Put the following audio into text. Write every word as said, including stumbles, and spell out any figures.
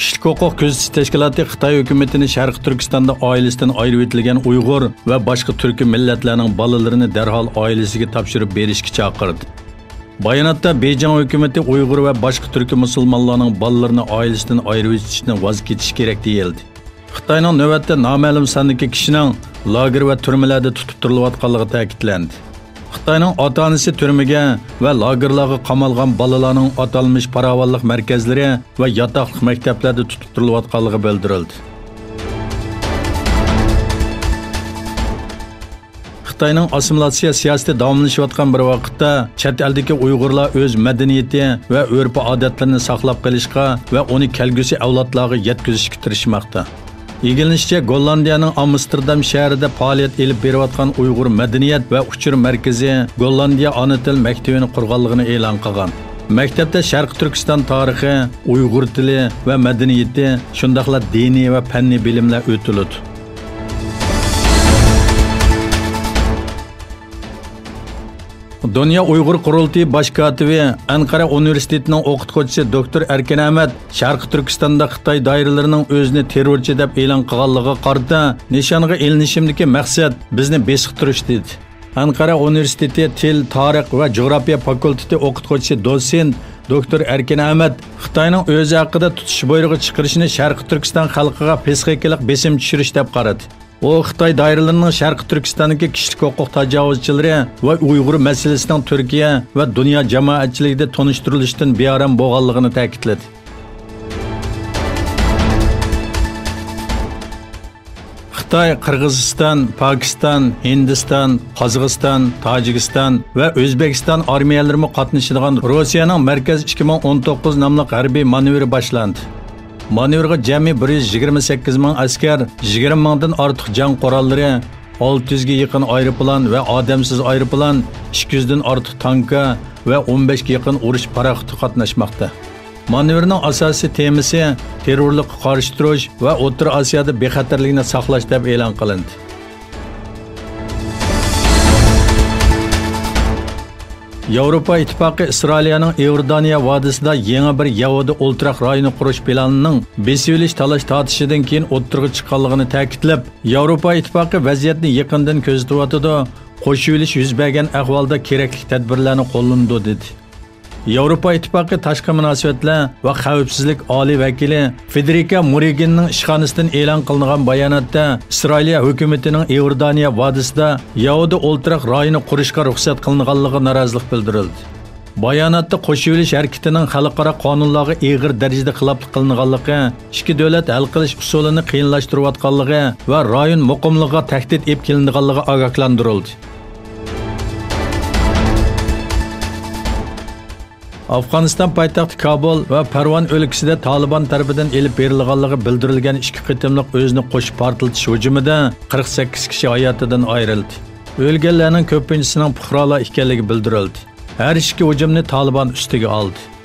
Kişilik hüquq gözetish tashkiloti Xitoy hukumatini Sharq Turkistonda oilasidan ayirib etilgan Uyg'ur va boshqa turk millatlarning bolalarini darhol oilasiga topshirib berishga chaqirdi. Bayonotda Beijing hukumati Uyg'ur va boshqa turk musulmonlarning bolalarini oilasidan ayirib etishdan voz kechish kerak deyildi. Xitoyning navbatda noma'lum sondagi kishining lager va turmalarda tutib turilayotganligi ta'kidlandi. Xitoyning ota-onasi turmaga va lagerlarga qamalgan bolalarning atalmış paravanlik markazlari va yotoqlik maktablarda tutib turilayotganligi bildirildi. Xitoyning assimilyatsiya siyosati davomlashayotgan bir vaqtda chet eldagi Uyg'urlar o'z madaniyati va urf-odatlarini saqlab qolishga va uni kelgusi avlodlarga yetkazishga tirishmoqda. Egilishicha Gollandiyaning Amsterdam shahrida faoliyat elib berayotgan Uyg'ur madaniyat va uchur markazi Gollandiya ona til maktabini qurganligini e'lon qilgan. Maktabda Sharq Turkiston tarixi, Uyg'ur tili va madaniyati, shundaqla diniy va fanniy bilimlar o'tiladi. Dünya Uyghur Qurultiyi bosh kotibi Ankara Universitetining o'qituvchisi doktor Erkin Ahmad Sharq Turkistonda Xitoy doiralarining o'zini terrorchi deb e'lon qilganligiga qarata nishonga ilinishimdagi maqsad bizni besiqtirish dedi. Ankara Universiteti Til, Tarix va Jo'g'rofiya fakulteti o'qituvchisi dosent doktor Erkin Ahmad Xitoyning o'zi haqida tutish buyrug'i chiqarishini Sharq Turkiston xalqiga psixikalik besim tushirish deb qaradi. O Xitoy doiralarining Sharq Turkistondagi kishilik huquq tajovuzchilari va Uyg'ur masalasining Turkiya va dunyo jamoatchiligida tonishtirilishidan bearam bo'lganligini ta'kidladi. Xitoy, Qirg'iziston, Pokiston, Hindiston, Qozog'iston, Tojikiston va O'zbekiston armiyalari qatnashadigan Rossiyaning Markaz ikki ming o'n to'qqiz nomli harbiy manevri boshlandi. Manevrga jami bir yuz yigirma sakkiz ming askar, yigirma mingdan ortiq jang qurollari, olti yuzga yaqin aeroplan va odamsiz aeroplan, ikki yuzdan ortiq tanka va o'n beshga yaqin urush paraxoti qatnashmoqda. Manevrning asosiy temasi terrorlikqa qarshi turish va O'rta Osiyoda bexatarlikni saqlash deb e'lon qilindi. Yevropa İttifaqı İsrailiyaning Iordaniya vodisida yangi bir Yahudi o'ltiraq rayoni qurish planining besilish talash tortishidan keyin o'ttirg'i chiqqanligini ta'kidlab, Yevropa İttifaqı vaziyatni yaqindan ko'zatayotdi, qo'shilish yuz bergan ahvolda kerakli tadbirlarni qo'llandi dedi. Yevropa İttifaqı tashqi munosabatlar va xavfsizlik oliy vakili Federica Morgherini ishxonasidan e'lon qilingan bayonotda Isroiliya hukumatining Iordaniya vodisida Yahudi o'ltiraq rayoni qurishga ruxsat qilinganligi norozilik bildirildi. Bayonotda qo'shilish harakatining xalqaro qonunlarga og'ir darajada xiloflik qilinganligi, ikki davlat hal qilish usulini qiyinlashtirayotganligi va rayon muqimligiga tahdid olib kelinganligi ogohlantirildi. Afg'oniston poytaxti Kabul va Parvon o'lkasida Taliban tarafidan elib berilganligi bildirilgan ikki qitimliq o'zini qo'shib portlatish hujumida qirq sakkiz kishi hayotidan ayrildi. O'lganlarning ko'pinchisining fuqarolar ekanligi bildirildi. Har ikki hujumni Taliban ustiga oldi.